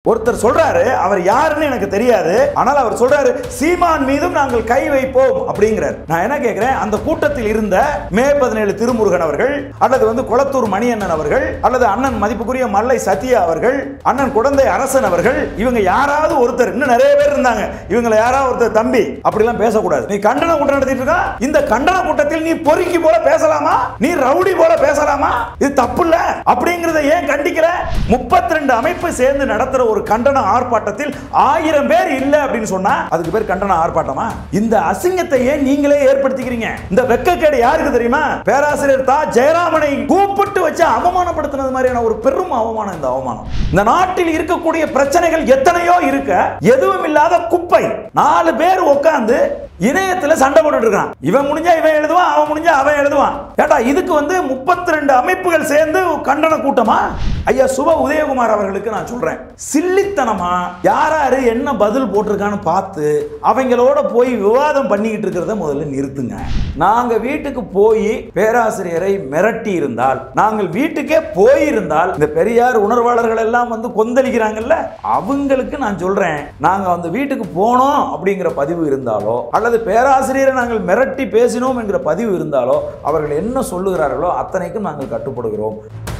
ஒருத்தர் சொல்றாரு, அவர் யாருன்னு எனக்கு தெரியாது, ஆனால் அவர் சொல்றாரு சீமான் மீதும் நாங்கள் கை வைப்போம் அப்படிங்கிறார். நான் என்ன கேட்கிறேன், அந்த கூட்டத்தில் இருந்த மே 17 திருமுருகன் அவர்கள், அல்லது கொளத்தூர் மணியண்ணன் அவர்கள், அல்லது அண்ணன் மதிப்புக்குரிய மல்லை சத்யா அவர்கள், அண்ணன் குடந்தை அரசன் அவர்கள், இவங்க யாராவது ஒருத்தர், இன்னும் நிறைய பேர் இருந்தாங்க, இவங்களை யாராவது ஒருத்தர் தம்பி அப்படிலாம் பேசக்கூடாது. நீ கண்டன கூட்டம் நடத்திட்டு இருக்க, இந்த கண்டன கூட்டத்தில் நீ பொறுக்கி போல பேசலாமா? நீ ரவுடி போல பேசலாமா? இது தப்பு இல்ல அப்படிங்கறத ஏன் கண்டிக்கிற? 32 அமைப்பு சேர்ந்து நடத்துற ஒரு கண்டன ஆர்ப்பாட்டத்தில் 1000 பேர் இல்ல அப்படின்னு சொன்னா அதுக்கு பேர் கண்டன ஆர்ப்பாட்டமா? இந்த அசிங்கத்தை ஏன் நீங்களே ஏற்படுத்திக்கிறீங்க? இந்த வெட்கக்கேடு யாருக்கு தெரியுமா? பேராசிரியர் தா ஜெயராமனை கூப்பிட்டு வச்சு அவமானப்படுத்தினது மாதிரியான ஒரு பெரும் அவமானம். இந்த அவமானம் இந்த நாட்டில் இருக்கக்கூடிய பிரச்சனைகள் எத்தனையோ இருக்க, எதுவும் இல்லாத குப்பை 4 பேர் உட்கார்ந்து இணையத்தில் சண்டை போட்டுட்டு இருக்கான். இவன் முடிஞ்சா இவன் எழுதுவான், அவன் முடிஞ்சா அவன் எழுதுவான். ஏட்டா இதுக்கு 32 அமைப்புகள் சேர்ந்து கண்டன கூட்டமா? ஐயா சுப உதயகுமார் அவர்களுக்கு நான் சொல்றேன், சில்லித்தனமா யாராரு என்ன பதில் போட்டிருக்கான்னு பார்த்து அவங்களோட போய் விவாதம் பண்ணிக்கிட்டு இருக்கிறத முதல்ல நிறுத்துங்க. நாங்க வீட்டுக்கு போய் பேராசிரியரை மிரட்டி இருந்தால், நாங்கள் வீட்டுக்கே போயிருந்தால், இந்த பெரியார் உணர்வாளர்கள் எல்லாம் கொந்தளிக்கிறாங்கல்ல, அவங்களுக்கு நான் சொல்றேன், நாங்க அந்த வீட்டுக்கு போனோம் அப்படிங்கிற பதிவு இருந்தாலோ, அல்லது பேராசிரியரை நாங்கள் மிரட்டி பேசினோம் என்கிற பதிவு இருந்தாலோ, அவர்கள் என்ன சொல்லுகிறார்களோ அத்தனைக்கும் நாங்கள் கட்டுப்படுகிறோம்.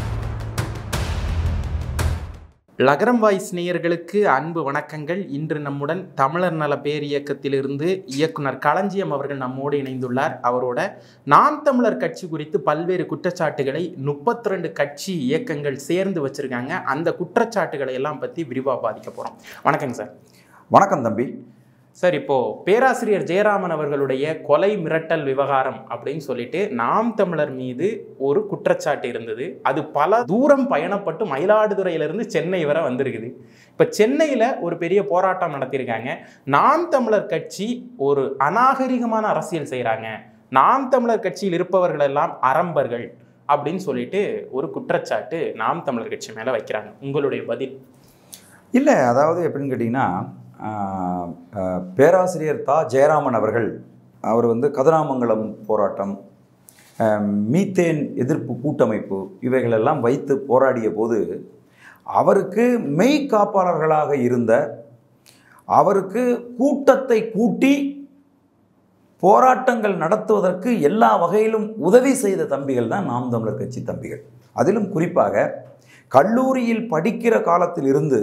லகரம் வாய்ஸ் நேயர்களுக்கு அன்பு வணக்கங்கள். இன்று நம்முடன் தமிழர் நல பேரியக்கத்திலிருந்து இயக்குனர் களஞ்சியம் அவர்கள் நம்மோடு இணைந்துள்ளார். அவரோட நாம் தமிழர் கட்சி குறித்து பல்வேறு குற்றச்சாட்டுகளை 32 கட்சி இயக்கங்கள் சேர்ந்து வச்சிருக்காங்க. அந்த குற்றச்சாட்டுகளை எல்லாம் பற்றி விரிவாக பாதிக்க போகிறோம். வணக்கங்க சார். வணக்கம் தம்பி. சார், இப்போது பேராசிரியர் ஜெயராமன் அவர்களுடைய கொலை மிரட்டல் விவகாரம் அப்படின்னு சொல்லிட்டு நாம் தமிழர் மீது ஒரு குற்றச்சாட்டு இருந்தது. அது பல தூரம் பயணப்பட்டு மயிலாடுதுறையிலிருந்து சென்னை வரை வந்திருக்குது. இப்போ சென்னையில் ஒரு பெரிய போராட்டம் நடத்தியிருக்காங்க. நாம் தமிழர் கட்சி ஒரு அநாகரிகமான அரசியல் செய்கிறாங்க, நாம் தமிழர் கட்சியில் இருப்பவர்கள் எல்லாம் அரம்பர்கள் அப்படின்னு சொல்லிட்டு ஒரு குற்றச்சாட்டு நாம் தமிழர் கட்சி மேலே வைக்கிறாங்க. உங்களுடைய பதில்? இல்லை, அதாவது எப்படின்னு கேட்டிங்கன்னா, பேராசிரியர் தா ஜெயராமன் அவர்கள் அவர் கதிராமங்கலம் போராட்டம், மீத்தேன் எதிர்ப்பு கூட்டமைப்பு இவைகளெல்லாம் வைத்து போராடிய போது அவருக்கு மெய் காப்பாளர்களாக இருந்த, அவருக்கு கூட்டத்தை கூட்டி போராட்டங்கள் நடத்துவதற்கு எல்லா வகையிலும் உதவி செய்த தம்பிகள் தான் நாம் தமிழர் கட்சி தம்பிகள். அதிலும் குறிப்பாக கல்லூரியில் படிக்கிற காலத்தில் இருந்து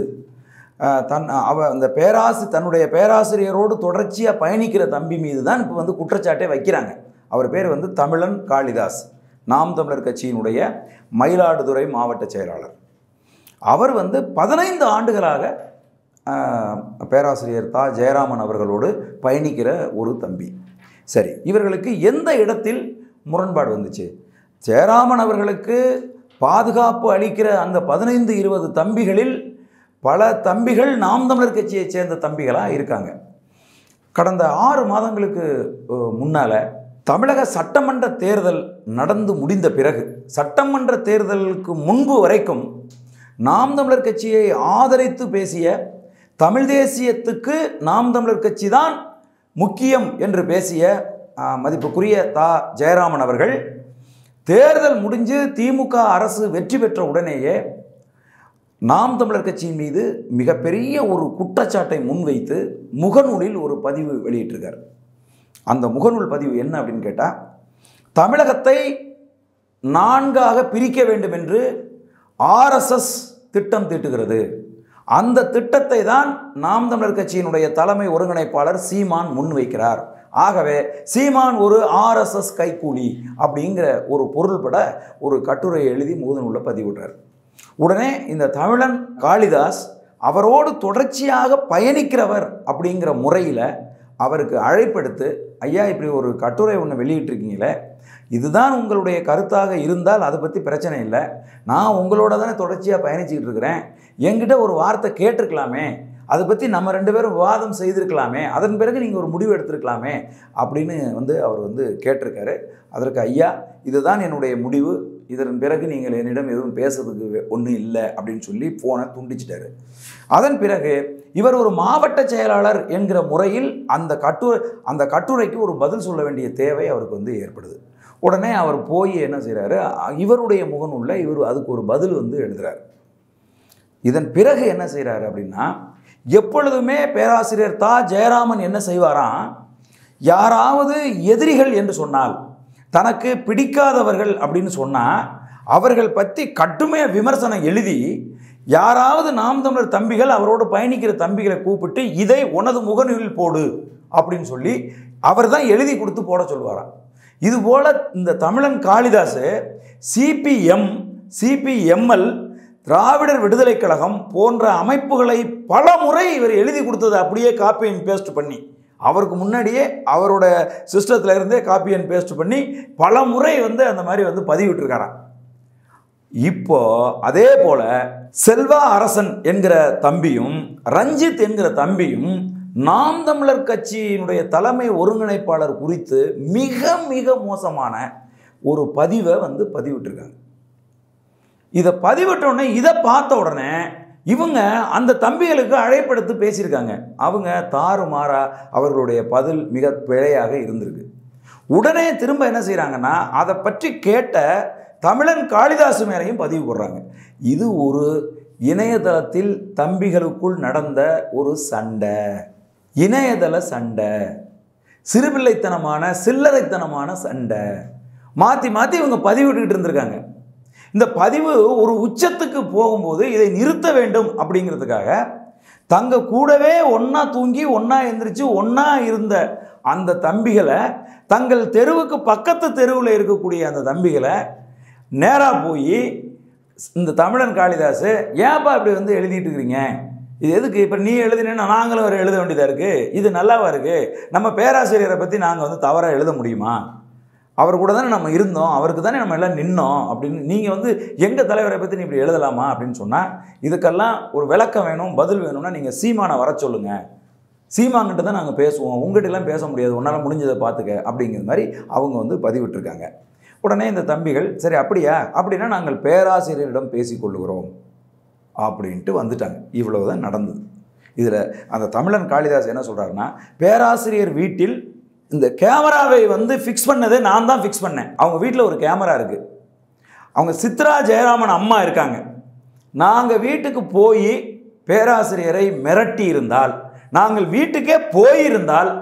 தன்னுடைய பேராசிரியரோடு தொடர்ச்சியாக பயணிக்கிற தம்பி மீது தான் இப்போ குற்றச்சாட்டை வைக்கிறாங்க. அவர் பேர் தமிழன் காளிதாஸ், நாம் தமிழர் கட்சியினுடைய மயிலாடுதுறை மாவட்ட செயலாளர். அவர் 15 ஆண்டுகளாக பேராசிரியர் தா ஜெயராமன் அவர்களோடு பயணிக்கிற ஒரு தம்பி. சரி, இவர்களுக்கு எந்த இடத்தில் முரண்பாடு வந்துச்சு? ஜெயராமன் அவர்களுக்கு பாதுகாப்பு அளிக்கிற அந்த 15-20 தம்பிகளில் பல தம்பிகள் நாம் தமிழர் கட்சியை சேர்ந்த தம்பிகளாக இருக்காங்க. கடந்த 6 மாதங்களுக்கு முன்னால் தமிழக சட்டமன்ற தேர்தல் நடந்து முடிந்த பிறகு, சட்டமன்ற தேர்தலுக்கு முன்பு வரைக்கும் நாம் தமிழர் கட்சியை ஆதரித்து பேசிய, தமிழ் தேசியத்துக்கு நாம் தமிழர் கட்சி தான் முக்கியம் என்று பேசிய மதிப்புக்குரிய தா ஜெயராமன் அவர்கள் தேர்தல் முடிஞ்சு திமுக அரசு வெற்றி பெற்ற உடனேயே நாம் தமிழர் கட்சியின் மீது மிகப்பெரிய ஒரு குற்றச்சாட்டை முன்வைத்து முகநூலில் ஒரு பதிவு வெளியிட்டிருக்கார். அந்த முகநூல் பதிவு என்ன அப்படின்னு கேட்டால், தமிழகத்தை 4ஆக பிரிக்க வேண்டும் என்று ஆர்எஸ்எஸ் திட்டம் தீட்டுகிறது. அந்த திட்டத்தை தான் நாம் தமிழர் கட்சியினுடைய தலைமை ஒருங்கிணைப்பாளர் சீமான் முன்வைக்கிறார். ஆகவே சீமான் ஒரு ஆர்எஸ்எஸ் கைக்கூலி அப்படிங்கிற ஒரு பொருள்பட ஒரு கட்டுரையை எழுதி முகநூலில் பதிவிடுறார். உடனே இந்த தமிழன் காளிதாஸ் அவரோடு தொடர்ச்சியாக பயணிக்கிறவர் அப்படிங்கிற முறையில் அவருக்கு அழைப்பெடுத்து, ஐயா இப்படி ஒரு கட்டுரை ஒன்று வெளியிட்டிருக்கீங்களே, இதுதான் உங்களுடைய கருத்தாக இருந்தால் அதை பற்றி பிரச்சனை இல்லை, நான் உங்களோட தானே தொடர்ச்சியாக பயணிச்சுக்கிட்டு இருக்கிறேன், என்கிட்ட ஒரு வார்த்தை கேட்டிருக்கலாமே, அதை பற்றி நம்ம 2 பேரும் விவாதம் செய்திருக்கலாமே, அதன் பிறகு நீங்கள் ஒரு முடிவு எடுத்திருக்கலாமே அப்படின்னு அவர் கேட்டிருக்காரு. அதற்கு ஐயா இதுதான் என்னுடைய முடிவு, இதன் பிறகு நீங்கள் என்னிடம் எதுவும் பேசுறதுக்கு ஒன்றும் இல்லை அப்படின்னு சொல்லி ஃபோனை துண்டிச்சிட்டாரு. அதன் பிறகு இவர் ஒரு மாவட்ட செயலாளர் என்கிற முறையில் அந்த கட்டுரைக்கு ஒரு பதில் சொல்ல வேண்டிய தேவை அவருக்கு ஏற்படுது. உடனே அவர் போய் என்ன செய்கிறாரு, இவருடைய முகநூலில் அதுக்கு ஒரு பதில் எழுதுகிறார். இதன் பிறகு என்ன செய்கிறாரு அப்படின்னா, எப்பொழுதுமே பேராசிரியர் தா ஜெயராமன் என்ன செய்வாராம், யாராவது எதிரிகள் என்று சொன்னால், தனக்கு பிடிக்காதவர்கள் அப்படின்னு சொன்னால் அவர்கள் பற்றி கடுமையாக விமர்சனம் எழுதி, யாராவது நாம் தமிழர் தம்பிகள் அவரோடு பயணிக்கிற தம்பிகளை கூப்பிட்டு இதை உனது முகநூலில் போடு அப்படின்னு சொல்லி அவர் தான் எழுதி கொடுத்து போட சொல்லுவாராம். இதுபோல் இந்த தமிழன் காளிதாசு சிபிஎம், சிபிஎம்எல், திராவிடர் விடுதலை கழகம் போன்ற அமைப்புகளை பல முறை இவர் எழுதி கொடுத்தது அப்படியே காப்பி அண்ட் பேஸ்ட் பண்ணி, அவருக்கு முன்னாடியே அவரோட சிஸ்டத்தில் இருந்தே காப்பி அண்ட் பேஸ்ட் பண்ணி பல முறை அந்த மாதிரி பதிவிட்டிருக்காராம். இப்போ அதே போல செல்வா அரசன் என்கிற தம்பியும் ரஞ்சித் என்கிற தம்பியும் நாம் தமிழர் கட்சியினுடைய தலைமை ஒருங்கிணைப்பாளர் குறித்து மிக மிக மோசமான ஒரு பதிவை பதிவிட்டிருக்காங்க. இதை பதிவிட்டோடனே, இதை பார்த்த உடனே இவங்க அந்த தம்பிகளுக்கு அழைப்படுத்தி பேசியிருக்காங்க. அவங்க தாறுமாறா அவர்களுடைய பதில் மிக பிழையாக இருந்திருக்கு. உடனே திரும்ப என்ன செய்கிறாங்கன்னா, அதை பற்றி கேட்ட தமிழன் காளிதாசு மேலையும் பதிவு போடுறாங்க. இது ஒரு இணையதளத்தில் தம்பிகளுக்குள் நடந்த ஒரு சண்டை, இணையதள சண்டை, சிறுபிள்ளைத்தனமான சில்லறைத்தனமான சண்டை. மாற்றி மாற்றி இவங்க பதிவிட்டுக்கிட்டு இருந்திருக்காங்க. இந்த பதிவு ஒரு உச்சத்துக்கு போகும்போது இதை நிறுத்த வேண்டும் அப்படிங்கிறதுக்காக தங்க கூடவே ஒன்றா தூங்கி ஒன்றா எந்திரிச்சு ஒன்றா இருந்த அந்த தம்பிகளை, தங்கள் தெருவுக்கு பக்கத்து தெருவில் இருக்கக்கூடிய அந்த தம்பிகளை நேராக போய், இந்த தமிழன் காளிதாசு ஏன்ப்பா இப்படி எழுதிட்டு இருக்கிறீங்க, இது எதுக்கு, இப்போ நீ எழுதினேன்னா நாங்களும் ஒரு எழுத வேண்டியதாக இருக்குது, இது நல்லாவா இருக்குது, நம்ம பேராசிரியரை பற்றி நாங்கள் தவறாக எழுத முடியுமா, அவர் கூட தானே நம்ம இருந்தோம், அவருக்கு தானே நம்ம எல்லாம் நின்னோம் அப்படின்னு நீங்கள் எங்கள் தலைவரை பற்றி நீ இப்படி எழுதலாமா அப்படின்னு சொன்னால், இதுக்கெல்லாம் ஒரு விளக்கம் வேணும், பதில் வேணும்னா நீங்கள் சீமானை வர சொல்லுங்கள், சீமான்கிட்ட தான் நாங்கள் பேசுவோம், உங்கள்கிட்டலாம் பேச முடியாது, உன்னால் முடிஞ்சதை பார்த்துக்க அப்படிங்கிற மாதிரி அவங்க பதிவிட்டிருக்காங்க. உடனே இந்த தம்பிகள் சரி அப்படியா, அப்படின்னா நாங்கள் பேராசிரியரிடம் பேசிக்கொள்ளுகிறோம் அப்படின்ட்டு வந்துட்டாங்க. இவ்வளவு தான் நடந்தது. இதில் அந்த தமிழன் காளிதாஸ் என்ன சொல்கிறாருன்னா, பேராசிரியர் வீட்டில் இந்த கேமராவை ஃபிக்ஸ் பண்ணதே நான் தான் ஃபிக்ஸ் பண்ணேன். அவங்க வீட்டில் ஒரு கேமரா இருக்குது, அவங்க சித்ரா ஜெயராமன் அம்மா இருக்காங்க. நாங்கள் வீட்டுக்கு போய் பேராசிரியரை மிரட்டி இருந்தால், நாங்கள் வீட்டுக்கே போயிருந்தால்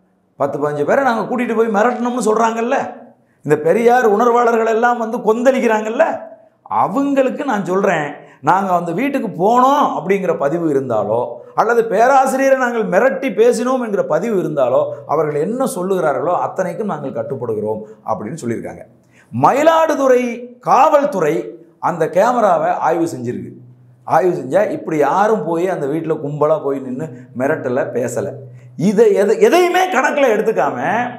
10-15 பேரை நாங்கள் கூட்டிகிட்டு போய் மிரட்டணும்னு சொல்கிறாங்கல்ல, இந்த பெரியார் உணர்வாளர்கள் எல்லாம் கொந்தளிக்கிறாங்கல்ல, அவங்களுக்கு நான் சொல்கிறேன், நாங்கள் அந்த வீட்டுக்கு போனோம் அப்படிங்கிற பதிவு இருந்தாலோ அல்லது பேராசிரியரை நாங்கள் மிரட்டி பேசினோம் என்கிற பதிவு இருந்தாலோ அவர்கள் என்ன சொல்லுகிறார்களோ அத்தனைக்கும் நாங்கள் கட்டுப்படுகிறோம் அப்படின்னு சொல்லியிருக்காங்க. மயிலாடுதுறை காவல்துறை அந்த கேமராவை ஆய்வு செஞ்சுருக்கு. ஆய்வு செஞ்சால் இப்படி யாரும் போய் அந்த வீட்டில் கும்பலாக போய் நின்று மிரட்டலை, பேசலை. இதை எதையுமே கணக்கில் எடுத்துக்காம,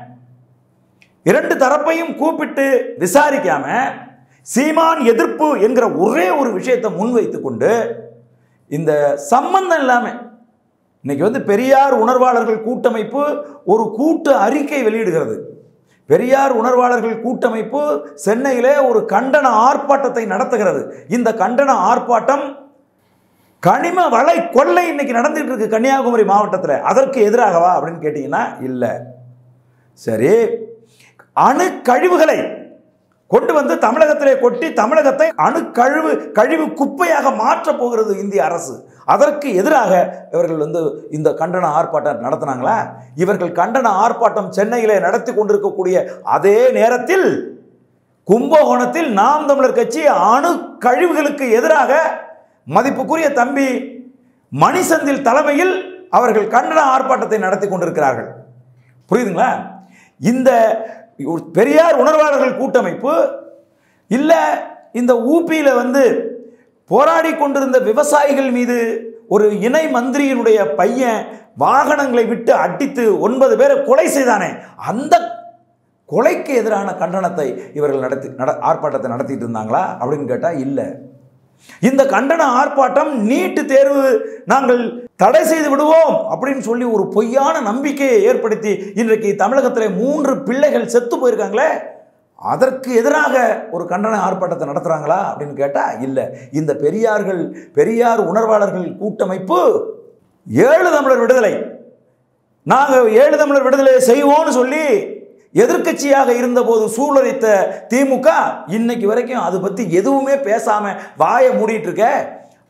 இரண்டு தரப்பையும் கூப்பிட்டு விசாரிக்காம, சீமான் எதிர்ப்பு என்கிற ஒரே ஒரு விஷயத்தை முன்வைத்து கொண்டு இந்த சம்பந்தம் இல்லாமல் இன்னைக்கு பெரியார் உணர்வாளர்கள் கூட்டமைப்பு ஒரு கூட்டு அறிக்கை வெளியிடுகிறது. பெரியார் உணர்வாளர்கள் கூட்டமைப்பு சென்னையிலே ஒரு கண்டன ஆர்ப்பாட்டத்தை நடத்துகிறது. இந்த கண்டன ஆர்ப்பாட்டம் கனிம வளை கொள்ளை இன்னைக்கு நடந்துட்டு இருக்கு கன்னியாகுமரி மாவட்டத்தில். அதற்கு எதிராகவா அப்படின்னு கேட்டீங்கன்னா இல்லை. சரி, அணு கழிவுகளை கொண்டு தமிழகத்திலே கொட்டி தமிழகத்தை கழிவு குப்பையாக மாற்றப் போகிறது இந்திய அரசு. அதற்கு எதிராக இவர்கள் இந்த கண்டன ஆர்ப்பாட்டம் நடத்தினாங்களா? இவர்கள் கண்டன ஆர்ப்பாட்டம் சென்னையிலே நடத்தி கொண்டிருக்கக்கூடிய அதே நேரத்தில் கும்பகோணத்தில் நாம் தமிழர் கட்சி அணு கழிவுகளுக்கு எதிராக மதிப்புக்குரிய தம்பி மணிசந்தில் தலைமையில் அவர்கள் கண்டன ஆர்ப்பாட்டத்தை நடத்தி கொண்டிருக்கிறார்கள். புரியுதுங்களா? இந்த பெரியார் உணர்வாளர்கள் கூட்டமைப்பு இல்லை, இந்த ஊபியில் போராடி கொண்டிருந்த விவசாயிகள் மீது ஒரு இணை மந்திரியினுடைய பையன் வாகனங்களை விட்டு அடித்து 9 பேரை கொலை செய்தானே, அந்த கொலைக்கு எதிரான கண்டனத்தை இவர்கள் ஆர்ப்பாட்டத்தை நடத்திட்டு இருந்தாங்களா அப்படின்னு கேட்டால் இல்லை. இந்த கண்டன ஆர்ப்பாட்டம் நீட்டு தேர்வு நாங்கள் தடை செய்து விடுவோம் அப்படின்னு சொல்லி ஒரு பொய்யான நம்பிக்கையை ஏற்படுத்தி இன்றைக்கு தமிழகத்தில் 3 பிள்ளைகள் செத்து போயிருக்காங்களே, அதற்கு எதிராக ஒரு கண்டன ஆர்ப்பாட்டத்தை நடத்துகிறாங்களா அப்படின்னு கேட்டால் இல்லை. இந்த பெரியார் உணர்வாளர்கள் கூட்டமைப்பு 7 தமிழர் விடுதலை, நாங்கள் 7 தமிழர் விடுதலை செய்வோம்னு சொல்லி எதிர்க்கட்சியாக இருந்தபோது சூழலித்த திமுக இன்னைக்கு வரைக்கும் அதை பற்றி எதுவுமே பேசாமல் வாயை மூடிட்டு இருக்க.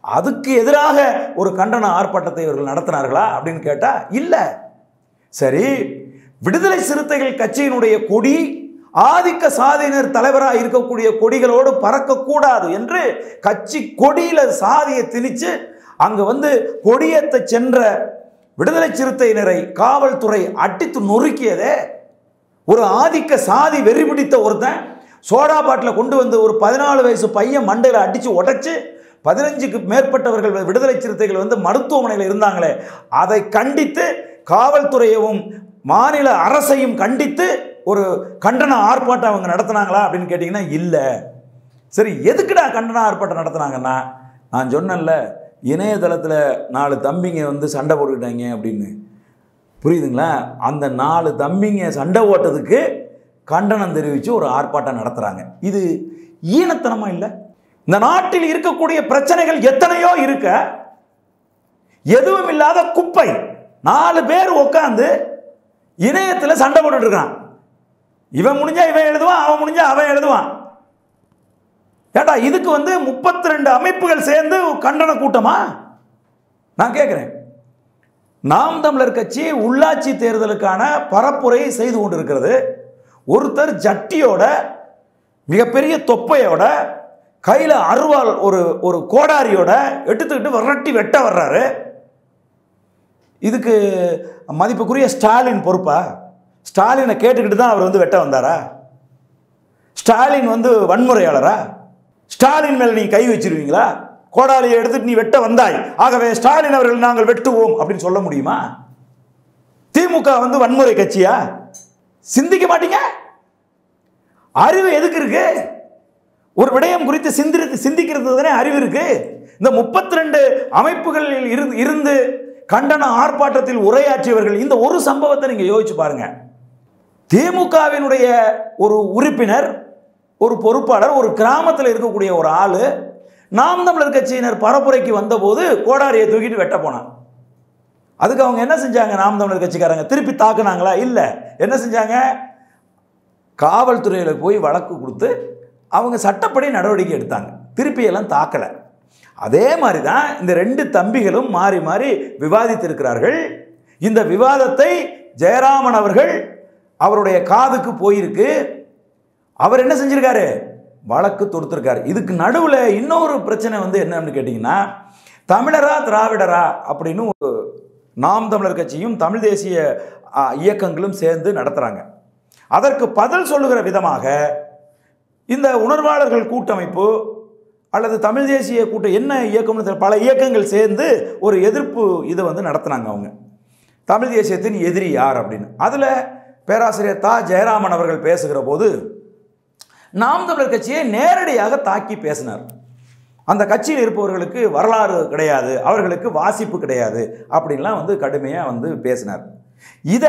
அதுக்கு எதிராக ஒரு கண்டன ஆர்ப்பாட்டத்தை இவர்கள் நடத்தினார்களா அப்படின்னு கேட்டா இல்லை. சரி, விடுதலை சிறுத்தைகள் கட்சியினுடைய கொடி ஆதிக்க சாதியினர் தலைவராக இருக்கக்கூடிய கொடிகளோடு பறக்கக்கூடாது என்று கட்சி கொடியில சாதியை திணிச்சு அங்க வந்து கொடியேற்ற சென்ற விடுதலை சிறுத்தையினரை காவல்துறை அடித்து நொறுக்கியதே. ஒரு ஆதிக்க சாதி வெறி பிடித்த ஒருத்தன் சோடா பாட்டில் கொண்டு வந்து ஒரு 14 வயசு பையன் மண்டையில் அடித்து உடைச்சு 15க்கு மேற்பட்டவர்கள் விடுதலை சிறுத்தைகள் வந்து மருத்துவமனையில் இருந்தாங்களே, அதை கண்டித்து காவல்துறையவும் மாநில அரசையும் கண்டித்து ஒரு கண்டன ஆர்ப்பாட்டம் அவங்க நடத்தினாங்களா அப்படின்னு கேட்டிங்கன்னா இல்லை. சரி, எதுக்குடா கண்டன ஆர்ப்பாட்டம் நடத்தினாங்கன்னா, நான் சொன்னேன்ல இணையதளத்தில் 4 தம்பிங்க வந்து சண்டை போட்டுக்கிட்டாங்க அப்படின்னு, புரியுதுங்களா? அந்த 4 தம்பிங்க சண்டை ஓட்டதுக்கு கண்டனம் தெரிவித்து ஒரு ஆர்ப்பாட்டம் நடத்துகிறாங்க. இது ஈனத்தனமா இல்லை? இந்த நாட்டில் இருக்கக்கூடிய பிரச்சனைகள் எத்தனையோ இருக்க, எதுவும் இல்லாத குப்பை 4 பேர் உட்காந்து இணையத்தில் சண்டை போட்டுட்டு இருக்கான். இவன் முடிஞ்சா இவன் எழுதுவான், அவன் முடிஞ்சா அவன் எழுதுவான். ஏட்டா, இதுக்கு வந்து 32 அமைப்புகள் சேர்ந்து கண்டன கூட்டமா? நான் கேட்கிறேன். நாம் தமிழர் கட்சி உள்ளாட்சி தேர்தலுக்கான பரப்புரை செய்து கொண்டிருக்கிறது. ஒருத்தர் ஜட்டியோட மிகப்பெரிய தொப்பையோட கையில் அருவாள் ஒரு கோடாரியோட எடுத்துக்கிட்டு விரட்டி வெட்ட வர்றாரு. இதுக்கு மதிப்புக்குரிய ஸ்டாலின் பொறுப்பா? ஸ்டாலினை கேட்டுக்கிட்டு தான் அவர் வந்து வெட்ட வந்தாரா? ஸ்டாலின் வந்து வன்முறையாளரா? ஸ்டாலின் மேல நீ கை வச்சிருவீங்களா? கோடாலியை எடுத்துட்டு நீ வெட்ட வந்தாய், ஆகவே ஸ்டாலின் அவர்கள் நாங்கள் வெட்டுவோம் அப்படின்னு சொல்ல முடியுமா? திமுக வந்து வன்முறை கட்சியா? சிந்திக்க மாட்டீங்க? அறிவு எதுக்கு இருக்கு? ஒரு விடயம் குறித்து சிந்திக்கிறது தானே அறிவு இருக்கு. இந்த 32 அமைப்புகளில் இருந்து கண்டன ஆர்ப்பாட்டத்தில் உரையாற்றியவர்கள் இந்த ஒரு சம்பவத்தை நீங்க யோசிச்சு பாருங்க. திமுகவினுடைய ஒரு உறுப்பினர், ஒரு பொறுப்பாளர், ஒரு கிராமத்தில் இருக்கக்கூடிய ஒரு ஆளு நாம் தமிழர் கட்சியினர் பரப்புரைக்கு வந்தபோது கோடாரியை தூக்கிட்டு வெட்ட போனான். அதுக்கு அவங்க என்ன செஞ்சாங்க? நாம் தமிழர் கட்சிக்காரங்க திருப்பி தாக்குனாங்களா? இல்லை. என்ன செஞ்சாங்க? காவல்துறையில் போய் வழக்கு கொடுத்து அவங்க சட்டப்படி நடவடிக்கை எடுத்தாங்க. திருப்பியெல்லாம் தாக்கலை. அதே மாதிரி தான் இந்த 2 தம்பிகளும் மாறி மாறி விவாதித்திருக்கிறார்கள். இந்த விவாதத்தை ஜெயராமன் அவர்கள் அவருடைய காதுக்கு போயிருக்கு. அவர் என்ன செஞ்சிருக்காரு? வழக்கு தொடுத்திருக்காரு. இதுக்கு நடுவில் இன்னொரு பிரச்சனை வந்து என்னன்னு கேட்டிங்கன்னா, தமிழரா திராவிடரா அப்படின்னு ஒரு நாம் தமிழர் கட்சியும் தமிழ் தேசிய இயக்கங்களும் சேர்ந்து நடத்துகிறாங்க. அதற்கு பதில் சொல்லுகிற விதமாக இந்த உணர்வாளர்கள் கூட்டமைப்பு அல்லது தமிழ் தேசிய கூட்டம் என்ன இயக்கம்னு பல இயக்கங்கள் சேர்ந்து ஒரு எதிர்ப்பு இதை வந்து நடத்தினாங்க. அவங்க தமிழ் தேசியத்தின் எதிரி யார் அப்படின்னு. அதில் பேராசிரியர் தா ஜெயராமன் அவர்கள் பேசுகிற போது நாம் தமிழர் கட்சியை நேரடியாக தாக்கி பேசினார். அந்த கட்சியில் இருப்பவர்களுக்கு வரலாறு கிடையாது, அவர்களுக்கு வாசிப்பு கிடையாது அப்படின்லாம் வந்து கடுமையாக வந்து பேசினார். இதை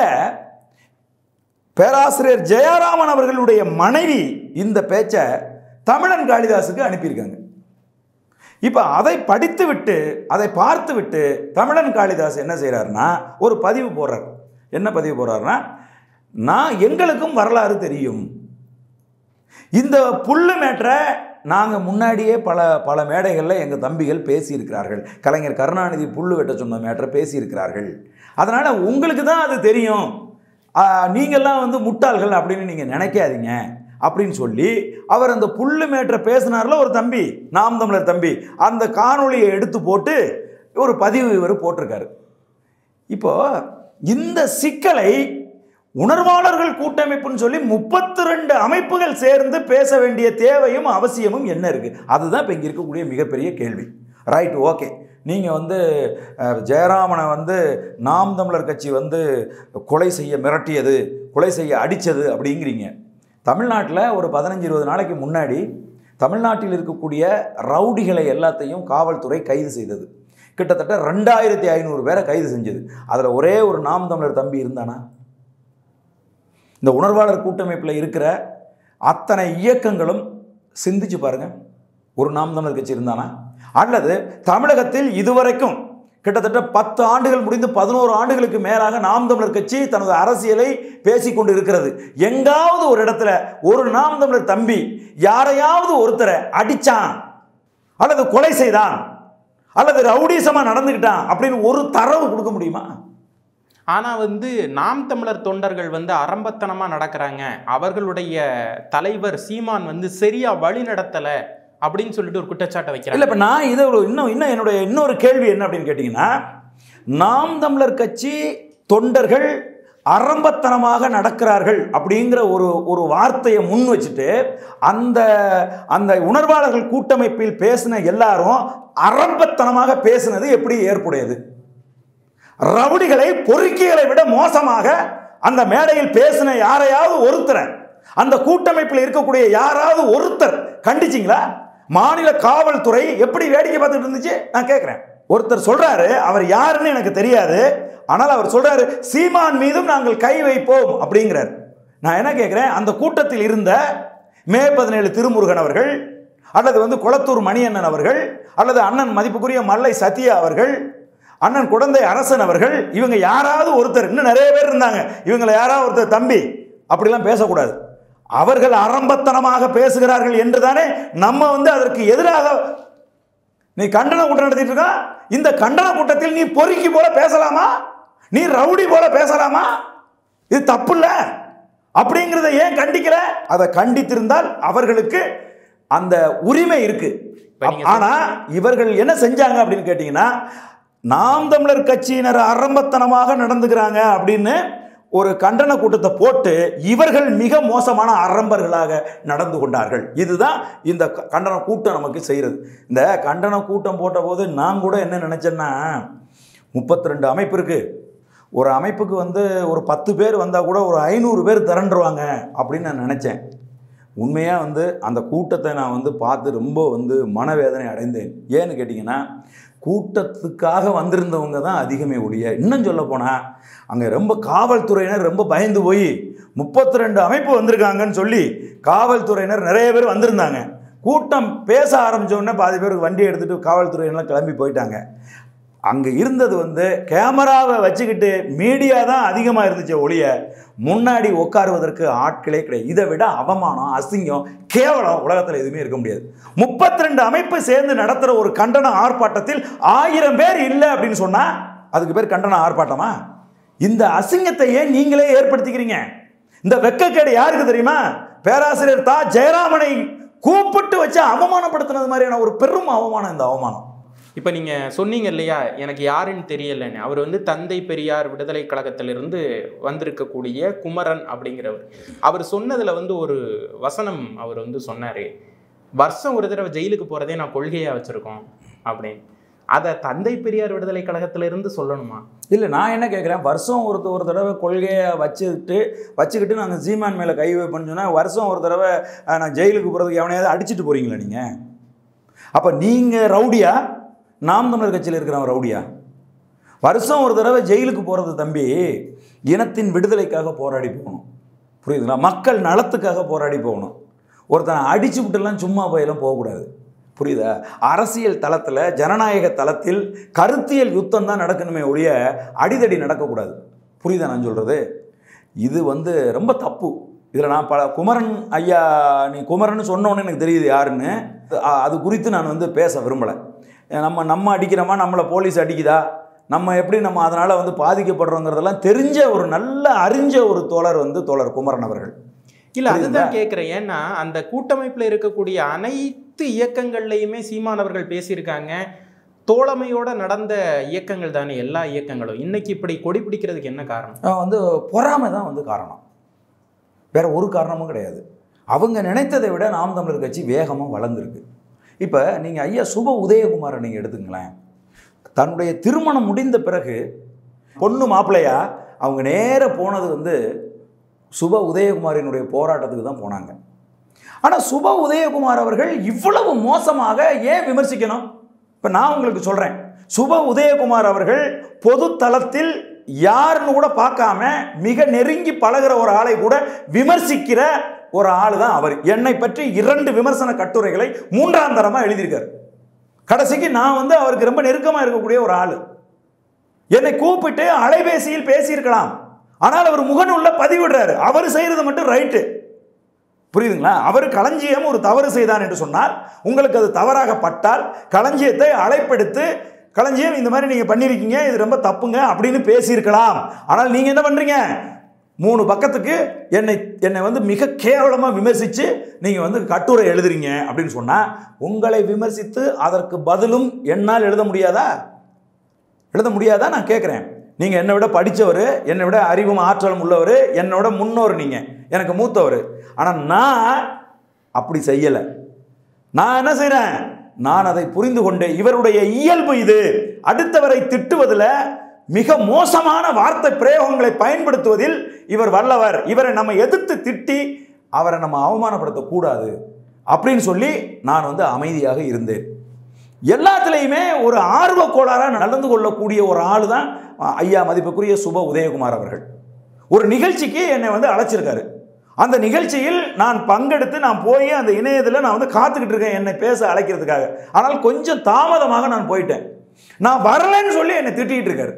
பேராசிரியர் ஜெயராமன் அவர்களுடைய மனைவி இந்த பேச்சை தமிழன் காளிதாசுக்கு அனுப்பியிருக்காங்க. இப்போ அதை படித்து விட்டு அதை பார்த்து விட்டு தமிழன் காளிதாஸ் என்ன செய்கிறாருன்னா ஒரு பதிவு போடுறார். என்ன பதிவு போடுறாருன்னா, நான் எங்களுக்கும் வரலாறு தெரியும், இந்த புல்லு மேட்டரை நாங்கள் முன்னாடியே பல மேடைகளில் எங்கள் தம்பிகள் பேசியிருக்கிறார்கள், கலைஞர் கருணாநிதி புல்லு வெட்ட சொன்ன மேட்டரை பேசியிருக்கிறார்கள், அதனால் உங்களுக்கு தான் அது தெரியும், நீங்கள்லாம் வந்து முட்டாள்கள் அப்படின்னு நீங்கள் நினைக்காதீங்க அப்படின்னு சொல்லி அவர் அந்த புல்லு மேட்டரை பேசினார்ல ஒரு தம்பி, நாம் தமிழர் தம்பி, அந்த காணொளியை எடுத்து போட்டு ஒரு பதிவு இவர் போட்டிருக்காரு. இப்போ இந்த சிக்கலை உணர்வாளர்கள் கூட்டமைப்புன்னு சொல்லி 32 அமைப்புகள் சேர்ந்து பேச வேண்டிய தேவையும் அவசியமும் என்ன இருக்கு? அதுதான் இப்போ இங்கே இருக்கக்கூடிய மிகப்பெரிய கேள்வி. ரைட், ஓகே, நீங்கள் வந்து ஜெயராமனை வந்து நாம் தமிழர் கட்சி வந்து கொலை செய்ய மிரட்டியது, கொலை செய்ய அடித்தது அப்படிங்கிறீங்க. தமிழ்நாட்டில் ஒரு 15-20 நாளைக்கு முன்னாடி தமிழ்நாட்டில் இருக்கக்கூடிய ரவுடிகளை எல்லாத்தையும் காவல்துறை கைது செய்தது. கிட்டத்தட்ட 2500 பேரை கைது செஞ்சது. அதில் ஒரே ஒரு நாம் தமிழர் தம்பி இருந்தானா? இந்த உணர்வாளர் கூட்டமைப்பில் இருக்கிற அத்தனை இயக்கங்களும் சிந்திச்சு பாருங்க, ஒரு நாம் தமிழர் கட்சி இருந்தானா? அல்லது தமிழகத்தில் இதுவரைக்கும் கிட்டத்தட்ட 10 ஆண்டுகள் முடிந்து 11 ஆண்டுகளுக்கு மேலாக நாம் தமிழர் கட்சி தனது அரசியலை பேசிக்கொண்டு இருக்கிறது. எங்காவது ஒரு இடத்துல ஒரு நாம் தமிழர் தம்பி யாரையாவது ஒருத்தரை அடிச்சான் அல்லது கொலை செய்தான் அல்லது ரவுடிசமாக நடந்துக்கிட்டான் அப்படின்னு ஒரு தரவு கொடுக்க முடியுமா? ஆனால் நாம் தமிழர் தொண்டர்கள் அரம்பத்தனமாக நடக்கிறாங்க, அவர்களுடைய தலைவர் சீமான் சரியா வழி நடத்தலை அப்படின்னு சொல்லிட்டு ஒரு குற்றச்சாட்டை வைக்கிறாங்க. இல்லை, இப்போ நான் இதை என்னுடைய இன்னொரு கேள்வி என்ன அப்படின்னு கேட்டிங்கன்னா, நாம் தமிழர் கட்சி தொண்டர்கள் அரம்பத்தனமாக நடக்கிறார்கள் அப்படிங்கிற ஒரு வார்த்தையை முன் வச்சுட்டு அந்த உணர்வாளர்கள் கூட்டமைப்பில் பேசின எல்லாரும் அரம்பத்தனமாக பேசினது எப்படி ஏற்புடையது? ரவுடிகளை பொறுக்கிகளை விட மோசமாக அந்த மேடையில் பேசின யாரையாவது ஒருத்தர், அந்த கூட்டமைப்பில் இருக்கக்கூடிய யாராவது ஒருத்தர் கண்டிச்சிங்களா? மாநில காவல்துறை எப்படி வேடிக்கை பார்த்துட்டு இருந்துச்சு நான் கேட்குறேன். ஒருத்தர் சொல்றாரு, அவர் யாருன்னு எனக்கு தெரியாது, ஆனால் அவர் சொல்றாரு சீமான் மீதும் நாங்கள் கை வைப்போம் அப்படிங்கிறார். நான் என்ன கேட்குறேன், அந்த கூட்டத்தில் இருந்த மே 17 திருமுருகன் அவர்கள், அல்லது கொளத்தூர் மணியண்ணன் அவர்கள், அல்லது அண்ணன் மதிப்புக்குரிய மல்லை சத்யா அவர்கள், அண்ணன் குடந்தை அரசன் அவர்கள், இவங்க யாராவது ஒருத்தர், இன்னும் நிறைய பேர் இருந்தாங்க, இவங்களை யாராவது ஒருத்தர் தம்பி அப்படிலாம் பேசக்கூடாது, அவர்கள் அரம்பத்தனமாக பேசுகிறார்கள் என்று தானே நம்ம அதற்கு எதிராக நீ கண்டன கூட்டம் நடத்திட்டு இருக்க. இந்த கண்டன கூட்டத்தில் நீ பொறுக்கி போல பேசலாமா? நீ ரவுடி போல பேசலாமா? இது தப்பு இல்ல அப்படிங்கிறத ஏன் கண்டிக்கல? அதை கண்டித்திருந்தால் அவர்களுக்கு அந்த உரிமை இருக்கு. ஆனா இவர்கள் என்ன செஞ்சாங்க அப்படின்னு கேட்டீங்கன்னா, நாம் தமிழர் கட்சியினர் அரம்பத்தனமாக நடந்துக்கிறாங்க அப்படின்னு ஒரு கண்டன கூட்டத்தை போட்டு இவர்கள் மிக மோசமான அரம்பர்களாக நடந்து கொண்டார்கள். இதுதான் இந்த கண்டன கூட்டம் நமக்கு செய்கிறது. இந்த கண்டன கூட்டம் போட்ட போது நான் கூட என்ன நினைச்சேன்னா, 32 அமைப்பு இருக்கு, ஒரு அமைப்புக்கு ஒரு 10 பேர் வந்தால் கூட ஒரு 500 பேர் திரண்டுருவாங்க அப்படின்னு நான் நினச்சேன். உண்மையாக அந்த கூட்டத்தை நான் பார்த்து ரொம்ப மனவேதனை அடைந்தேன். ஏன்னு கேட்டிங்கன்னா, கூட்டத்துக்காக வந்திருந்தவங்க தான் அதிகமே ஒழிய, இன்னும் சொல்ல போனால் அங்கே ரொம்ப காவல்துறையினர் ரொம்ப பயந்து போய் 32 அமைப்பு வந்திருக்காங்கன்னு சொல்லி காவல்துறையினர் நிறைய பேர் வந்திருந்தாங்க. கூட்டம் பேச ஆரம்பித்தோடனே பாதி பேர் வண்டி எடுத்துகிட்டு காவல்துறையினர்லாம் கிளம்பி போயிட்டாங்க. அங்கே இருந்தது கேமராவை வச்சுக்கிட்டு மீடியா தான் அதிகமாக இருந்துச்சு ஒழிய முன்னாடி உட்காருவதற்கு ஆட்களே கிடையாது. இதை விட அவமானம், அசிங்கம், கேவலம் உலகத்தில் எதுவுமே இருக்க முடியாது. 32 அமைப்பு சேர்ந்து நடத்துகிற ஒரு கண்டன ஆர்ப்பாட்டத்தில் 1000 பேர் இல்லை அப்படின்னு சொன்னால் அதுக்கு பேர் கண்டன ஆர்ப்பாட்டமா? இந்த அசிங்கத்தையே நீங்களே ஏற்படுத்திக்கிறீங்க. இந்த வெட்கக்கேடு யாருக்கு தெரியுமா? பேராசிரியர் தா ஜெயராமனை கூப்பிட்டு வச்சு அவமானப்படுத்தினது மாதிரியான ஒரு பெரும் அவமானம் இந்த அவமானம். இப்போ நீங்கள் சொன்னீங்க இல்லையா, எனக்கு யாருன்னு தெரியலைன்னு. அவர் தந்தை பெரியார் விடுதலை கழகத்திலிருந்து வந்திருக்கக்கூடிய குமரன் அப்படிங்கிறவர். அவர் சொன்னதில் ஒரு வசனம் அவர் சொன்னார், வருஷம் ஒரு தடவை ஜெயிலுக்கு போகிறதே நான் கொள்கையாக வச்சுருக்கோம் அப்படின்னு. அதை தந்தை பெரியார் விடுதலை கழகத்திலிருந்து சொல்லணுமா? இல்லை, நான் என்ன கேட்குறேன், வருஷம் ஒரு தடவை கொள்கையை வச்சுக்கிட்டு நாங்கள் சீமான் மேலே கை வைப்பேன்னு சொன்னால் வருஷம் ஒரு தடவை நான் ஜெயிலுக்கு போகிறதுக்கு எவனையாவது அடிச்சுட்டு போகிறீங்களா நீங்கள்? அப்போ நீங்கள் ரவுடியா? நாம் தமிழர் கட்சியில் இருக்கிறவன் ரவுடியா? வருஷம் ஒரு தடவை ஜெயிலுக்கு போகிறது தம்பி, இனத்தின் விடுதலைக்காக போராடி போகணும், புரியுதுங்களா? மக்கள் நலத்துக்காக போராடி போகணும். ஒருத்தனை அடிச்சு விட்டுலாம் சும்மா போயெல்லாம் போகக்கூடாது, புரியுதா? அரசியல் தளத்தில், ஜனநாயக தளத்தில் கருத்தியல் யுத்தம் தான் நடக்கணுமே ஒழிய அடிதடி நடக்கக்கூடாது, புரியுதா நான் சொல்கிறது? இது ரொம்ப தப்பு. இதில் நான் குமரன் ஐயா, நீ குமரன் சொன்னோன்னு எனக்கு தெரியுது யாருன்னு, அது குறித்து நான் பேச விரும்பலை. நம்ம அடிக்கிறோமா, நம்மளை போலீஸ் அடிக்குதா, நம்ம எப்படி நம்ம அதனால் பாதிக்கப்படுறோங்கிறதெல்லாம் தெரிஞ்ச ஒரு நல்ல அறிஞ்ச ஒரு தோழர் தோழர் குமரன் அவர்கள். இல்லை, அதுதான் கேட்குறேன். ஏன்னா அந்த கூட்டமைப்பில் இருக்கக்கூடிய அனைத்து இயக்கங்கள்லையுமே சீமானவர்கள் பேசியிருக்காங்க. தோழமையோட நடந்த இயக்கங்கள் தானே எல்லா இயக்கங்களும். இன்னைக்கு இப்படி கொடி பிடிக்கிறதுக்கு என்ன காரணம்? பொறாமை தான் காரணம், வேற ஒரு காரணமும் கிடையாது. அவங்க நினைத்ததை விட நாம் தமிழர் கட்சி வேகமாக வளர்ந்துருக்கு. இப்போ நீங்கள் ஐயா சுப உதயகுமாரை நீங்கள் எடுத்துங்களேன். தன்னுடைய திருமணம் முடிந்த பிறகு பொண்ணு மாப்பிள்ளையா அவங்க நேராக போனது சுப உதயகுமாரினுடைய போராட்டத்துக்கு தான் போனாங்க. ஆனால் சுப உதயகுமார் அவர்கள் இவ்வளவு மோசமாக ஏன் விமர்சிக்கணும்? இப்போ நான் உங்களுக்கு சொல்கிறேன், சுப உதயகுமார் அவர்கள் பொது தளத்தில் யாருன்னு கூட பார்க்காம மிக நெருங்கி பழகிற ஒரு ஆளை கூட விமர்சிக்கிற ஒரு ஆள் தான் அவர். என்னை பற்றி 2 விமர்சன கட்டுரைகளை 3ஆம் தரமாக எழுதியிருக்கார். கடைசிக்கு நான் அவருக்கு ரொம்ப நெருக்கமாக இருக்கக்கூடிய ஒரு ஆள். என்னை கூப்பிட்டு அலைபேசியில் பேசியிருக்கலாம், ஆனால் அவர் முகநூல்ல பதிவிடுறாரு. அவர் செய்கிறது மட்டும் ரைட்டு, புரியுதுங்களா? அவர் களஞ்சியம் ஒரு தவறு செய்தான் என்று சொன்னால், உங்களுக்கு அது தவறாக பட்டால் களஞ்சியத்தை அழைப்பெடுத்து, களஞ்சியம் இந்த மாதிரி நீங்கள் பண்ணியிருக்கீங்க, இது ரொம்ப தப்புங்க அப்படின்னு பேசியிருக்கலாம். ஆனால் நீங்கள் என்ன பண்ணுறீங்க? 3 பக்கத்துக்கு என்னை வந்து மிக கேவலமாக விமர்சித்து நீங்கள் வந்து கட்டுரை எழுதுறீங்க அப்படின்னு சொன்னால், உங்களை விமர்சித்து அதற்கு பதிலும் என்னால் எழுத முடியாதா? எழுத முடியாதா? நான் கேட்குறேன். நீங்கள் என்னை விட படித்தவர், என்னை விட அறிவும் ஆற்றலும் உள்ளவர், என்னோட முன்னோர், நீங்கள் எனக்கு மூத்தவர். ஆனால் நான் அப்படி செய்யலை. நான் என்ன செய்கிறேன்? நான் அதை புரிந்து கொண்டு, இவருடைய இயல்பு இது, அடுத்தவரை திட்டுவதில் மிக மோசமான வார்த்தை பிரயோகங்களை பயன்படுத்துவதில் இவர் வல்லவர், இவரை நம்ம எதிர்த்து திட்டி அவரை நம்ம அவமானப்படுத்தக்கூடாது அப்படின்னு சொல்லி நான் வந்து அமைதியாக இருந்தேன். எல்லாத்துலேயுமே ஒரு ஆர்வ கோளாறாக நடந்து கொள்ளக்கூடிய ஒரு ஆள் தான் ஐயா மதிப்புக்குரிய சுப உதயகுமார் அவர்கள். ஒரு நிகழ்ச்சிக்கு என்னை வந்து அழைச்சிருக்காரு. அந்த நிகழ்ச்சியில் நான் பங்கெடுத்து நான் போய் அந்த இணையத்தில் நான் வந்து காத்துக்கிட்டு இருக்கேன் என்னை பேச அழைக்கிறதுக்காக. ஆனால் கொஞ்சம் தாமதமாக நான் போயிட்டேன். நான் வரலன்னு சொல்லி என்னை திட்டிகிட்டு இருக்காரு.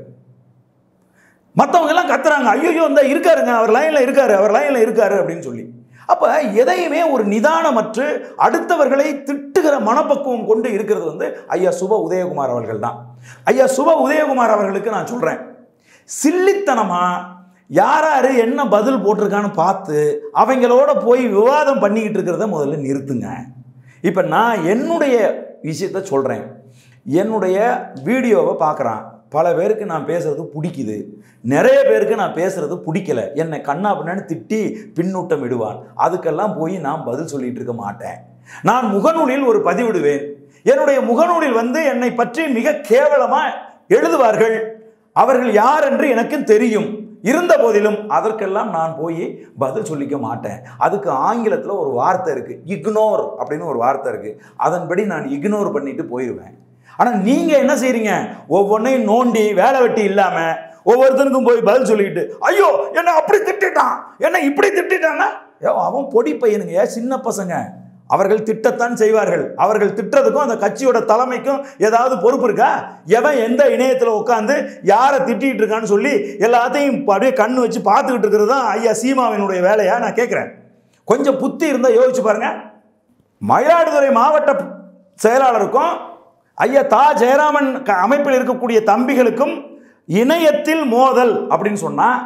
மற்றவங்க எல்லாம் கத்துறாங்க, ஐயோ இந்த இருக்காருங்க, அவர் லைனில் இருக்காரு, அவர் லைனில் இருக்காரு அப்படின்னு சொல்லி. அப்போ எதையுமே ஒரு நிதானமற்று அடுத்தவர்களை திட்டுகிற மனப்பக்குவம் கொண்டு இருக்கிறது வந்து ஐயா சுப உதயகுமார் அவர்கள் தான். ஐயா சுப உதயகுமார் அவர்களுக்கு நான் சொல்கிறேன், சில்லித்தனமாக யார் என்ன பதில் போட்டிருக்கான்னு பார்த்து அவங்களோட போய் விவாதம் பண்ணிக்கிட்டு இருக்கிறத முதல்ல நிறுத்துங்க. இப்போ நான் என்னுடைய விஷயத்த சொல்கிறேன். என்னுடைய வீடியோவை பார்க்குறான், பல பேருக்கு நான் பேசுகிறது பிடிக்குது, நிறைய பேருக்கு நான் பேசுகிறது பிடிக்கல, என்னை கண்ணா பின்னான்னு திட்டி பின்னூட்டம் விடுவான். அதுக்கெல்லாம் போய் நான் பதில் சொல்லிகிட்டு இருக்க மாட்டேன். நான் முகநூலில் ஒரு பதிவிடுவேன். என்னுடைய முகநூலில் வந்து என்னை பற்றி மிக கேவலமாக எழுதுவார்கள். அவர்கள் யார் என்று எனக்கு தெரியும். இருந்த போதிலும் அதற்கெல்லாம் நான் போய் பதில் சொல்லிக்க மாட்டேன். அதுக்கு ஆங்கிலத்தில் ஒரு வார்த்தை இருக்குது, இக்னோர் அப்படின்னு ஒரு வார்த்தை இருக்குது. அதன்படி நான் இக்னோர் பண்ணிட்டு போயிடுவேன். ஆனால் நீங்கள் என்ன செய்கிறீங்க? ஒவ்வொன்றையும் நோண்டி வேலை வெட்டி இல்லாமல் ஒவ்வொருத்தருக்கும் போய் பதில் சொல்லிக்கிட்டு, ஐயோ என்ன அப்படி திட்டான், என்ன இப்படி திட்டான்னா, அவன் பொடி பையனுங்க, சின்ன பசங்க, அவர்கள் திட்டத்தான் செய்வார்கள். அவர்கள் திட்டத்துக்கும் அந்த கட்சியோட தலைமைக்கும் ஏதாவது பொறுப்பு இருக்கா? எவன் எந்த இணையத்தில் உட்காந்து யாரை திட்டிகிட்டு இருக்கான்னு சொல்லி எல்லாத்தையும் அப்படியே கண்ணு வச்சு பார்த்துக்கிட்டு இருக்கிறது தான் ஐயா சீமாவினுடைய வேலையா? நான் கேட்குறேன். கொஞ்சம் புத்தி இருந்தால் யோசிச்சு பாருங்க. மயிலாடுதுறை மாவட்ட செயலாளருக்கும் ஐயா தா ஜெயராமன் அமைப்பில் இருக்கக்கூடிய தம்பிகளுக்கும் இணையத்தில் மோதல் அப்படின்னு சொன்னால்,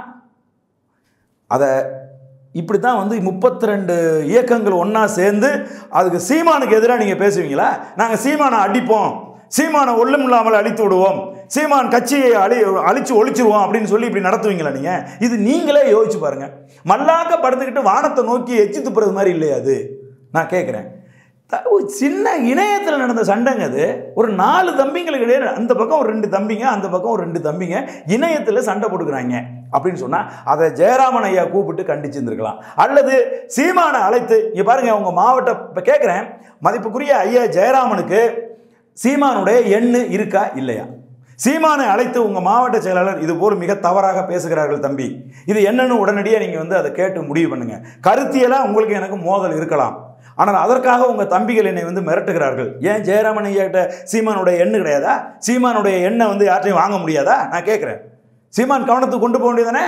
அதை இப்படி தான் வந்து 32 இயக்கங்கள் ஒன்றா சேர்ந்து அதுக்கு சீமானுக்கு எதிராக நீங்கள் பேசுவீங்களா? நாங்கள் சீமானை அடிப்போம், சீமானை ஒல்லும் இல்லாமல் அழித்து விடுவோம், சீமான் கட்சியை அழிச்சு ஒழிச்சிருவோம் அப்படின்னு சொல்லி இப்படி நடத்துவீங்களா நீங்கள்? இது நீங்களே யோசிச்சு பாருங்கள். மல்லாக்க படுத்துக்கிட்டு வானத்தை நோக்கி எச்சி துப்புறது மாதிரி இல்லையா அது? நான் கேட்குறேன். சின்ன இணையத்தில் நடந்த சண்டைங்க அது. ஒரு 4 தம்பிங்களுக்கு இடையே, அந்த பக்கம் ஒரு 2 தம்பிங்க, அந்த பக்கம் ஒரு 2 தம்பிங்க இணையத்தில் சண்டை போட்டுக்கிறாங்க அப்படின்னு சொன்னால் அதை ஜெயராமன் ஐயா கூப்பிட்டு கண்டிச்சிருந்துருக்கலாம். அல்லது சீமானை அழைத்து, இங்கே பாருங்கள் உங்கள் மாவட்ட, இப்போ கேட்குறேன், மதிப்புக்குரிய ஐயா ஜெயராமனுக்கு சீமானுடைய எண்ணு இருக்கா இல்லையா? சீமானை அழைத்து உங்கள் மாவட்ட செயலாளர் இது போல் மிக தவறாக பேசுகிறார்கள் தம்பி, இது என்னன்னு உடனடியாக நீங்கள் வந்து அதை கேட்டு முடிவு பண்ணுங்கள். கருத்தியெல்லாம் உங்களுக்கு எனக்கு மோதல் இருக்கலாம், ஆனால் அதற்காக உங்கள் தம்பிகள் என்னை வந்து மிரட்டுகிறார்கள். ஏன் ஜெயராமன் ஐயாட்ட சீமானுடைய எண்ணு கிடையாதா? சீமானுடைய எண்ணை வந்து யார்ட்டையும் வாங்க முடியாதா? நான் கேட்குறேன். சீமான் கவனத்துக்கு கொண்டு போக வேண்டியதானே?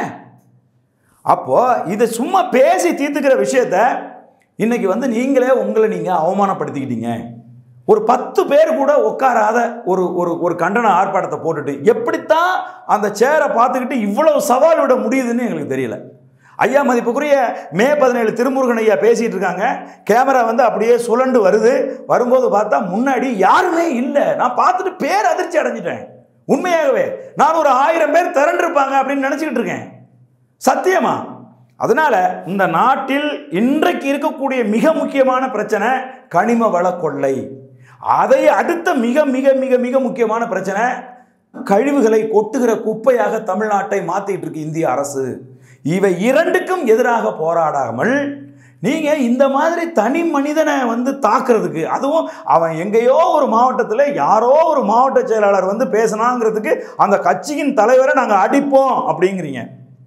அப்போது இதை சும்மா பேசி தீர்த்துக்கிற விஷயத்த இன்றைக்கி வந்து நீங்களே உங்களை நீங்கள் அவமானப்படுத்திக்கிட்டீங்க. ஒரு 10 பேர் கூட உட்காராத ஒரு கண்டன ஆர்ப்பாட்டத்தை போட்டுட்டு எப்படித்தான் அந்த சேரை பார்த்துக்கிட்டு இவ்வளவு சவால் விட முடியுதுன்னு எங்களுக்கு தெரியல. ஐயா மதிப்புக்குரிய மே 17 திருமுருகன் ஐயா பேசிகிட்டு இருக்காங்க. கேமரா வந்து அப்படியே சுழண்டு வருது. வரும்போது பார்த்தா முன்னாடி யாருமே இல்லை. நான் பார்த்துட்டு பேர் அதிர்ச்சி அடைஞ்சிட்டேன். உண்மையாகவே நான் ஒரு 1000 பேர் திரண்டிருப்பாங்க அப்படின்னு நினச்சிக்கிட்டு இருக்கேன். சத்தியமா. அதனால் இந்த நாட்டில் இன்றைக்கு இருக்கக்கூடிய மிக முக்கியமான பிரச்சனை கனிம வள கொள்ளை. அதை அடுத்த மிக மிக மிக மிக முக்கியமான பிரச்சனை கழிவுகளை கொட்டுகிற குப்பையாக தமிழ்நாட்டை மாற்றிட்டு இருக்கு இந்திய அரசு. இவை இரண்டுக்கும் எதிராக போராடாமல் நீங்கள் இந்த மாதிரி தனி மனிதனை வந்து தாக்குறதுக்கு, அதுவும் அவன் எங்கேயோ ஒரு மாவட்டத்தில் யாரோ ஒரு மாவட்ட செயலாளர் வந்து பேசினாங்கிறதுக்கு அந்த கட்சியின் தலைவரை நாங்கள் அடிப்போம் அப்படிங்கிறீங்க.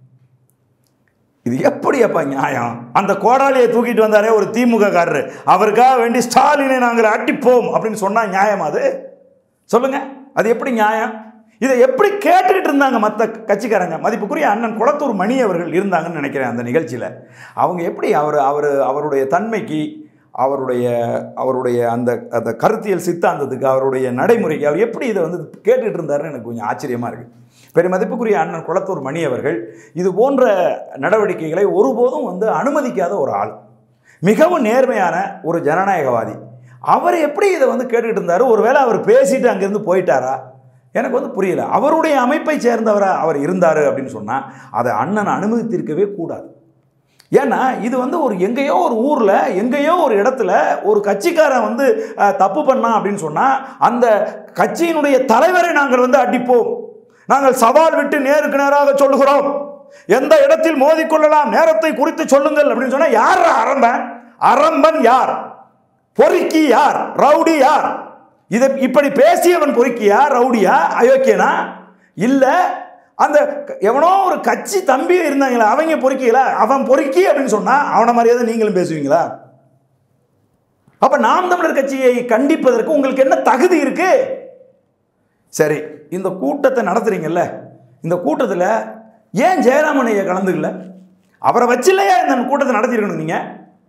இது எப்படி அப்பா நியாயம்? அந்த கோடாலியை தூக்கிட்டு வந்தாரே ஒரு திமுக காரரு, அவருக்காக வேண்டி ஸ்டாலினை நாங்கள் அடிப்போம் அப்படின்னு சொன்னால் நியாயம்? அது சொல்லுங்க, அது எப்படி நியாயம்? இதை எப்படி கேட்டுக்கிட்டு இருந்தாங்க மற்ற கட்சிக்காரங்க? மதிப்புக்குரிய அண்ணன் குளத்தூர் மணி அவர்கள் இருந்தாங்கன்னு நினைக்கிறேன் அந்த நிகழ்ச்சியில். அவங்க எப்படி அவருடைய தன்மைக்கு, அவருடைய அந்த அந்த கருத்தியல் சித்தாந்தத்துக்கு, அவருடைய நடைமுறைக்கு அவர் எப்படி இதை வந்து கேட்டுக்கிட்டு இருந்தாருன்னு எனக்கு கொஞ்சம் ஆச்சரியமாக இருக்குது. பெருமதிப்புக்குரிய அண்ணன் குளத்தூர் மணி அவர்கள் இது போன்ற நடவடிக்கைகளை ஒருபோதும் வந்து அனுமதிக்காத ஒரு ஆள், மிகவும் நேர்மையான ஒரு ஜனநாயகவாதி. அவர் எப்படி இதை வந்து கேட்டுக்கிட்டு இருந்தார்? ஒருவேளை அவர் பேசிட்டு அங்கேருந்து போயிட்டாரா? எனக்கு வந்து புரியல. அவருடைய அமைப்பை சேர்ந்தவராக அவர் இருந்தார் அப்படின்னு சொன்னால் அதை அண்ணன் அனுமதித்திருக்கவே கூடாது. ஏன்னா இது வந்து ஒரு எங்கேயோ ஒரு ஊரில் எங்கேயோ ஒரு இடத்துல ஒரு கட்சிக்காரன் வந்து தப்பு பண்ணான் அப்படின்னு சொன்னால் அந்த கட்சியினுடைய தலைவரை நாங்கள் வந்து அடிப்போம், நாங்கள் சவால் விட்டு நேருக்கு நேராக சொல்லுகிறோம், எந்த இடத்தில் மோதிக்கொள்ளலாம், நேரத்தை குறித்து சொல்லுங்கள் அப்படின்னு சொன்னால் யார் அரம்பன்? அரம்பன் யார்? பொறுக்கி யார்? ரவுடி யார்? இதை இப்படி பேசியவன் பொறுக்கியா, ரவுடியா, அயோக்கியனா? இல்லை அந்த எவனோ ஒரு கட்சி தம்பி இருந்தாங்களா அவங்க பொறுக்கிகளா? அவன் பொறுக்கி அப்படின்னு சொன்னால் அவனை மாதிரியே நீங்களும் பேசுவீங்களா? அப்போ நாம் தமிழர் கட்சியை கண்டிப்பதற்கு உங்களுக்கு என்ன தகுதி இருக்கு? சரி, இந்த கூட்டத்தை நடத்துறீங்கல்ல, இந்த கூட்டத்தில் ஏன் ஜெயராமன் ஐயா கலந்துக்கல? அவரை வச்சில்லையா இந்த கூட்டத்தை நடத்திருக்கணும் நீங்கள்?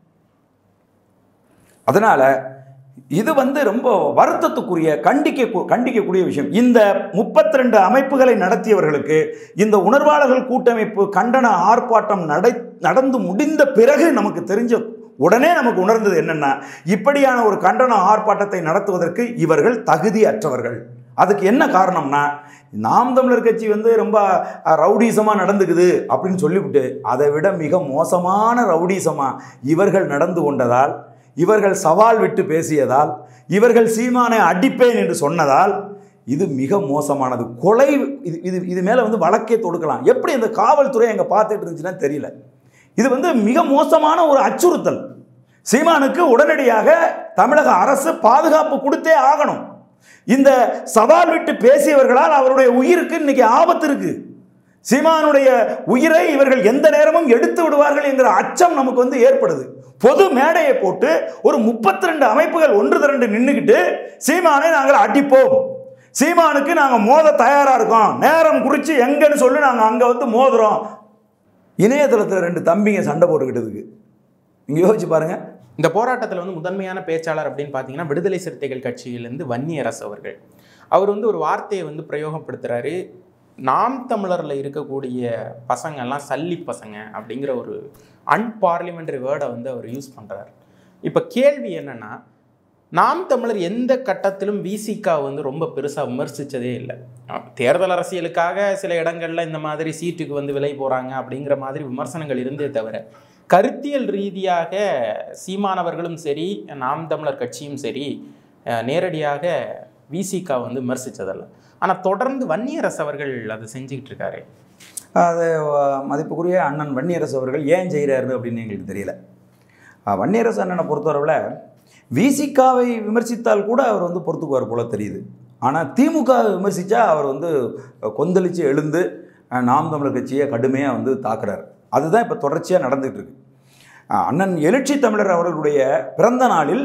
அதனால் இது வந்து ரொம்ப வருத்தத்துக்குரிய கண்டிக்கக்கூடிய விஷயம். இந்த 32 அமைப்புகளை நடத்தியவர்களுக்கு இந்த உணர்வாளர்கள் கூட்டமைப்பு கண்டன ஆர்ப்பாட்டம் நடந்து முடிந்த பிறகு நமக்கு தெரிஞ்ச உடனே நமக்கு உணர்ந்தது என்னன்னா, இப்படியான ஒரு கண்டன ஆர்ப்பாட்டத்தை நடத்துவதற்கு இவர்கள் தகுதி அற்றவர்கள். அதுக்கு என்ன காரணம்னா, நாம் தமிழர் கட்சி வந்து ரொம்ப ரவுடிசமாக நடந்துக்குது அப்படின்னு சொல்லிவிட்டு அதை விட மிக மோசமான ரவுடிசமாக இவர்கள் நடந்து கொண்டதால், இவர்கள் சவால் விட்டு பேசியதால், இவர்கள் சீமானை அடிப்பேன் என்று சொன்னதால் இது மிக மோசமானது. கொலை இது மேலே வந்து வழக்கே தொடுக்கலாம். எப்படி இந்த காவல்துறை அங்கே பார்த்துட்டு இருந்துச்சுன்னா தெரியல. இது வந்து மிக மோசமான ஒரு அச்சுறுத்தல். சீமானுக்கு உடனடியாக தமிழக அரசு பாதுகாப்பு கொடுத்தே ஆகணும். இந்த சவால் விட்டு பேசியவர்களால் அவருடைய உயிருக்கு இன்னைக்கு ஆபத்து இருக்கு. சீமானுடைய உயிரை இவர்கள் எந்த நேரமும் எடுத்து விடுவார்கள் என்கிற அச்சம் நமக்கு வந்து ஏற்படுது. பொது மேடையை போட்டு ஒரு 32 அமைப்புகள் ஒன்று திரண்டு நின்றுக்கிட்டு சீமானை நாங்கள் அடிப்போம், சீமானுக்கு நாங்கள் மோத தயாரா இருக்கோம், நேரம் குறித்து எங்கன்னு சொல்லி நாங்கள் அங்கே வந்து மோதுறோம். இணையதளத்தில் 2 தம்பிங்க சண்டை போட்டுக்கிட்டதுக்கு இங்கே யோசிச்சு பாருங்க. இந்த போராட்டத்தில் வந்து முதன்மையான பேச்சாளர் அப்படின்னு பார்த்தீங்கன்னா விடுதலை சிறுத்தைகள் கட்சியிலேருந்து வன்னியரசு அவர்கள். அவர் வந்து ஒரு வார்த்தையை வந்து பிரயோகப்படுத்துகிறாரு. நாம் தமிழரில் இருக்கக்கூடிய பசங்கள்லாம் சல்லி பசங்க அப்படிங்கிற ஒரு அன்பார்லிமெண்டரி வேர்டை வந்து அவர் யூஸ் பண்ணுறாரு. இப்போ கேள்வி என்னென்னா, நாம் தமிழர் எந்த கட்டத்திலும் விசிகா வந்து ரொம்ப பெருசாக விமர்சித்ததே இல்லை. தேர்தல் அரசியலுக்காக சில இடங்களில் இந்த மாதிரி சீட்டுக்கு வந்து விலை போகிறாங்க அப்படிங்கிற மாதிரி விமர்சனங்கள் இருந்தே தவிர, கருத்தியல் ரீதியாக சீமானவர்களும் சரி நாம் தமிழர் கட்சியும் சரி நேரடியாக விசிகா வந்து விமர்சித்ததில்லை. ஆனால் தொடர்ந்து வன்னியரசு அவர்கள் அதை செஞ்சுக்கிட்டு இருக்காரு. அது மதிப்புக்குரிய அண்ணன் வன்னியரசு அவர்கள் ஏன் செய்கிறாரு அப்படின்னு எங்களுக்கு தெரியல. வன்னியரசு அண்ணனை பொறுத்தவரைவில் விசிகாவை விமர்சித்தால் கூட அவர் வந்து பொறுத்துக்குவார் போல தெரியுது. ஆனால் திமுகவை விமர்சித்தா அவர் வந்து கொந்தளித்து எழுந்து நாம் தமிழர் கட்சியை கடுமையாக வந்து தாக்குறார். அதுதான் இப்போ தொடர்ச்சியாக நடந்துகிட்டு இருக்கு. அண்ணன் எழுச்சி தமிழர் அவர்களுடைய பிறந்த நாளில்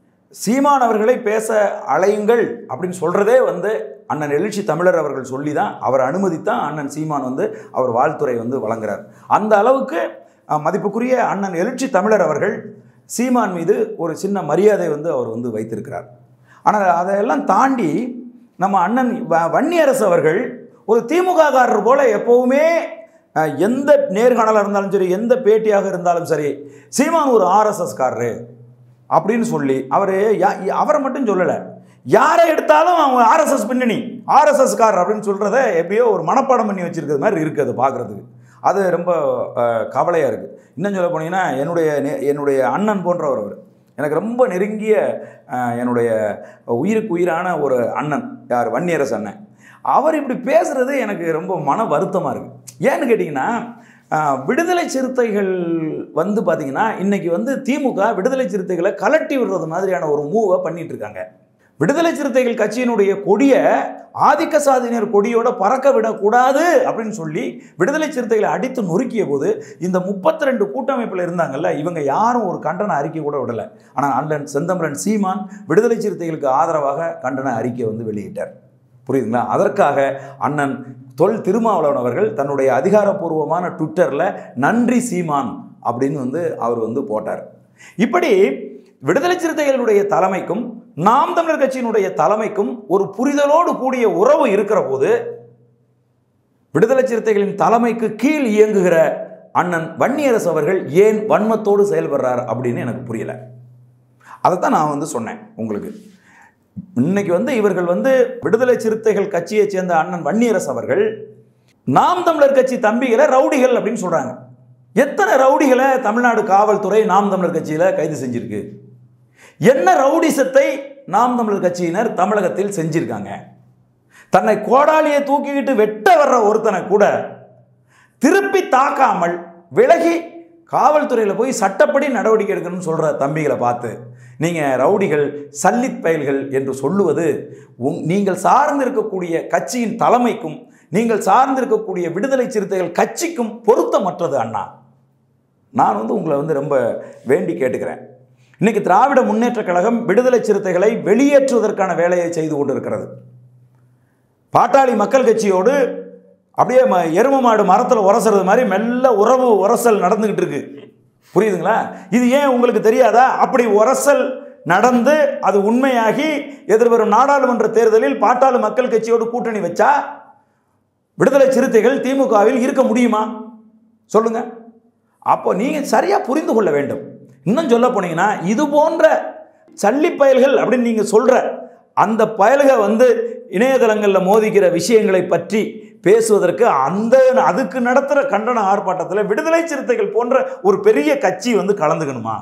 சீமான் அவர்களை பேச அழையுங்கள் அப்படின்னு சொல்கிறதே வந்து அண்ணன் எழுச்சி தமிழர் அவர்கள் சொல்லி தான், அவர் அனுமதித்தான் அண்ணன் சீமான் வந்து அவர் வாழ்த்துறை வந்து வழங்குறார். அந்த அளவுக்கு மதிப்புக்குரிய அண்ணன் எழுச்சி தமிழர் அவர்கள் சீமான் மீது ஒரு சின்ன மரியாதை வந்து அவர் வந்து வைத்திருக்கிறார். ஆனால் அதையெல்லாம் தாண்டி நம்ம அண்ணன் வன்னியரசு அவர்கள் ஒரு திமுககாரர் போல எப்போவுமே எந்த நேர்காணலாக இருந்தாலும் சரி, எந்த பேட்டியாக இருந்தாலும் சரி, சீமான் ஒரு ஆர்எஸ்எஸ்காரரு அப்படின்னு சொல்லி அவரை மட்டும் சொல்லலை, யாரை எடுத்தாலும் அவங்க ஆர்எஸ்எஸ் பின்னணி, ஆர்எஸ்எஸ்காரர் அப்படின்னு சொல்கிறத எப்படியோ ஒரு மனப்பாடம் பண்ணி வச்சுருக்கிறது மாதிரி இருக்குது அது பார்க்குறதுக்கு. அது ரொம்ப கவலையாக இருக்குது. இன்னும் சொல்ல போனீங்கன்னா என்னுடைய அண்ணன் போன்றவர் அவர், எனக்கு ரொம்ப நெருங்கிய என்னுடைய உயிருக்கு உயிரான ஒரு அண்ணன், யார் வன்னியரசு அண்ணன். அவர் இப்படி பேசுகிறது எனக்கு ரொம்ப மன வருத்தமாக இருக்குது. ஏன்னு கேட்டிங்கன்னா, விடுதலை சிறுத்தைகள் வந்து பார்த்திங்கன்னா இன்றைக்கி வந்து திமுக விடுதலை சிறுத்தைகளை கலட்டி விடுறது மாதிரியான ஒரு மூவை பண்ணிகிட்டு இருக்காங்க. விடுதலை சிறுத்தைகள் கட்சியினுடைய கொடியை ஆதிக்க சாதியினர் கொடியோட பறக்க விடக்கூடாது அப்படின்னு சொல்லி விடுதலை சிறுத்தைகளை அடித்து நொறுக்கிய போது இந்த 32 கூட்டமைப்பில் இருந்தாங்கல்ல, இவங்க யாரும் ஒரு கண்டன அறிக்கை கூட விடலை. ஆனால் அண்ணன் செந்தமிழன் சீமான் விடுதலை சிறுத்தைகளுக்கு ஆதரவாக கண்டன அறிக்கை வந்து வெளியிட்டார். புரியுதுங்களா? அதற்காக அண்ணன் தொல் திருமாவளவன் அவர்கள் தன்னுடைய அதிகாரப்பூர்வமான ட்விட்டரில் நன்றி சீமான் அப்படின்னு அவர் போட்டார். இப்படி விடுதலை சிறுத்தைகளுடைய தலைமைக்கும் நாம் தமிழர் கட்சியினுடைய தலைமைக்கும் ஒரு புரிதலோடு கூடிய உறவு இருக்கிற போது விடுதலை சிறுத்தைகளின் தலைமைக்கு கீழ் இயங்குகிற அண்ணன் வன்னியரசு அவர்கள் ஏன் வன்மத்தோடு செயல்படுறார் அப்படின்னு எனக்கு புரியல. அதைத்தான் நான் சொன்னேன் உங்களுக்கு. இன்னைக்கு இவர்கள் விடுதலை சிறுத்தைகள் கட்சியை சேர்ந்த அண்ணன் வன்னியரசு அவர்கள் நாம் தமிழர் கட்சி தம்பிகளை ரவுடிகள் அப்படின்னு சொல்றாங்க. எத்தனை ரவுடிகளை தமிழ்நாடு காவல்துறை நாம் தமிழர் கட்சியில கைது செஞ்சிருக்கு? என்ன ரவுடிசத்தை நாம் தமிழர் கட்சியினர் தமிழகத்தில் செஞ்சிருக்காங்க? தன்னை கோடாலியை தூக்கிக்கிட்டு வெட்ட வர்ற ஒருத்தனை கூட திருப்பி தாக்காமல் விலகி காவல்துறையில் போய் சட்டப்படி நடவடிக்கை எடுக்கணும்னு சொல்ற தம்பிகளை பார்த்து நீங்க ரவுடிகள், சல்லித் பயல்கள் என்று சொல்லுவது நீங்கள் சார்ந்திருக்கக்கூடிய கட்சியின் தலைமைக்கும் நீங்கள் சார்ந்திருக்கக்கூடிய விடுதலை சிறுத்தைகள் கட்சிக்கும் பொருத்தமற்றது அண்ணா. நான் உங்களை ரொம்ப வேண்டி கேட்டுக்கிறேன். இன்னைக்கு திராவிட முன்னேற்ற கழகம் விடுதலை சிறுத்தைகளை வெளியேற்றுவதற்கான வேலையை செய்து கொண்டிருக்கிறது. பாட்டாளி மக்கள் கட்சியோடு அப்படியே எரும மாடு மரத்தில் உரசுறது மாதிரி மெல்ல உறவு உரசல் நடந்துகிட்டு இருக்கு. புரியுதுங்களா? இது ஏன் உங்களுக்கு தெரியாதா? அப்படி உரசல் நடந்து அது உண்மையாகி எதிர்வரும் நாடாளுமன்ற தேர்தலில் பாட்டாளி மக்கள் கட்சியோடு கூட்டணி வச்சா விடுதலை சிறுத்தைகள் திமுகவில் இருக்க முடியுமா? சொல்லுங்க. அப்போ நீங்க சரியா புரிந்து கொள்ள வேண்டும். இன்னும் சொல்ல போனீங்கன்னா இது போன்ற சல்லி பயல்கள் அப்படின்னு நீங்க சொல்ற அந்த பயல்க இணையதளங்களில் மோதிக்கிற விஷயங்களை பற்றி பேசுவதற்கு அதுக்கு நடத்துகிற கண்டன ஆர்ப்பாட்டத்தில் விடுதலை சிறுத்தைகள் போன்ற ஒரு பெரிய கட்சி கலந்துக்கணுமா?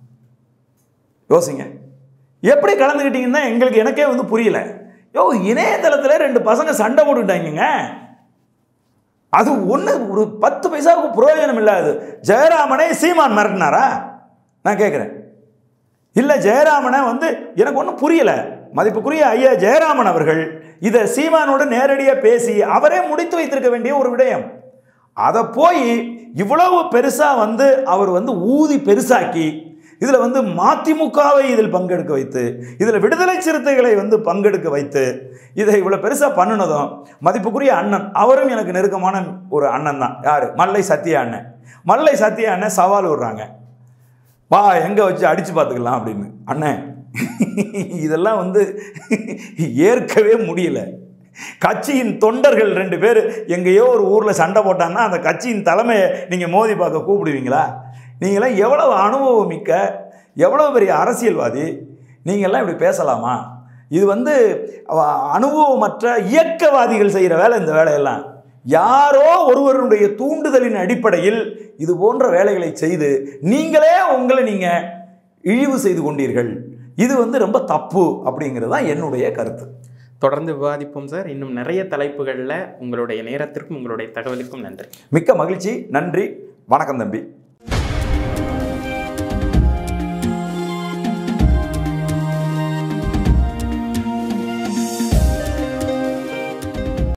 யோசிங்க. எப்படி கலந்துக்கிட்டீங்கன்னா எனக்கே புரியல. இணையதளத்தில் 2 பசங்க சண்டை போட்டுட்டாங்க. அது ஒரு 10 பைசாவுக்கு பிரயோஜனம் இல்லாது. ஜெயராமனை சீமான் மிரட்டினாரா? நான் கேட்குறேன். இல்லை, ஜெயராமனை எனக்கு ஒன்றும் புரியல. மதிப்புக்குரிய ஐயா ஜெயராமன் அவர்கள் இதை சீமானோடு நேரடியாக பேசி அவரே முடித்து வைத்திருக்க வேண்டிய ஒரு விடயம். அதை போய் இவ்வளவு பெருசாக அவர் ஊதி பெருசாக்கி இதில் மதிமுகவை இதில் பங்கெடுக்க வைத்து இதில் விடுதலை சிறுத்தைகளை பங்கெடுக்க வைத்து இதை இவ்வளோ பெருசாக பண்ணினதும் மதிப்புக்குரிய அண்ணன் அவரும் எனக்கு நெருக்கமான ஒரு அண்ணன் தான். யார்? மல்லை சத்யா அண்ணன். மல்லை சத்யா அண்ணன் சவால் விடுறாங்க, வா எங்கே வச்சு அடித்து பார்த்துக்கலாம் அப்படின்னு. அண்ணன் இதெல்லாம் ஏற்கவே முடியல. கட்சியின் தொண்டர்கள் 2 பேர் எங்கேயோ ஒரு ஊரில் சண்டை போட்டாங்கன்னா அந்த கட்சியின் தலைமையை நீங்கள் மோதி பார்க்க கூப்பிடுவீங்களா? நீங்களாம் எவ்வளவு அனுபவம் மிக்க, எவ்வளோ பெரிய அரசியல்வாதி, நீங்கள்லாம் இப்படி பேசலாமா? இது அனுபவமற்ற இயக்கவாதிகள் செய்கிற வேலை. இந்த வேலையெல்லாம் யாரோ ஒருவருடைய தூண்டுதலின் அடிப்படையில் இது போன்ற வேலைகளை செய்து நீங்களே உங்களை நீங்கள் இழிவு செய்து கொண்டீர்கள். இது ரொம்ப தப்பு அப்படிங்கிறது தான் என்னுடைய கருத்து. தொடர்ந்து விவாதிப்போம் சார். இன்னும் நிறைய தலைப்புகளில் உங்களுடைய நேரத்திற்கும் உங்களுடைய தகவலுக்கும் நன்றி. மிக்க மகிழ்ச்சி. நன்றி. வணக்கம் தம்பி.